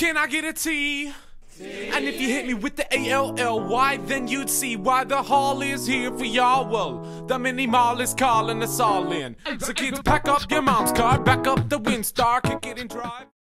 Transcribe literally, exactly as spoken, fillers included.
Can I get a T? T? And if you hit me with the A L L Y, then you'd see why the hall is here for y'all. Well, the mini mall is calling us all in. So kids, pack up your mom's car, back up the Windstar, kick it and drive.